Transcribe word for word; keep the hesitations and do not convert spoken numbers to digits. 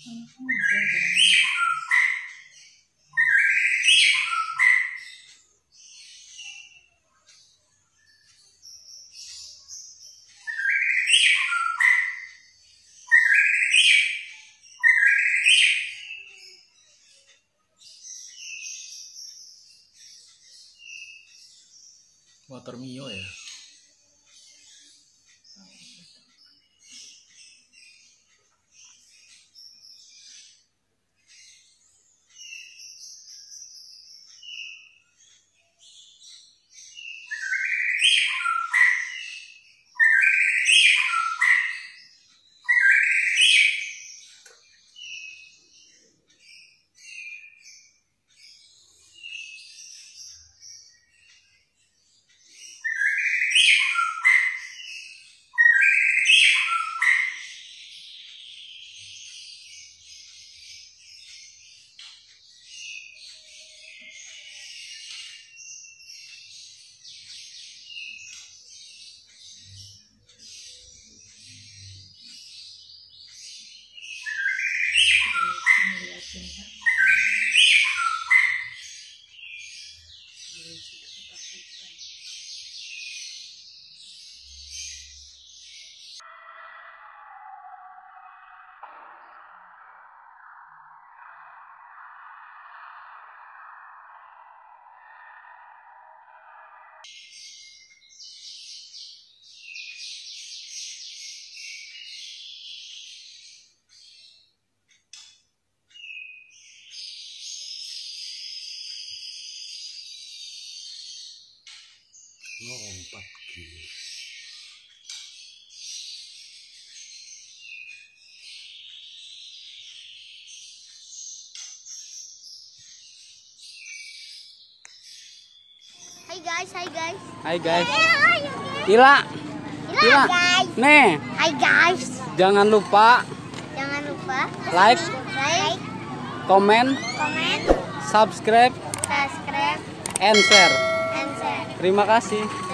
Motor Mio ya. Lompat gitu. Hai guys, hai guys. Hai guys. Hai, Ila. Ila, guys. Nih. Hai guys. Jangan lupa Jangan lupa like, like, komen, komen, subscribe, subscribe, and share. and share. Terima kasih.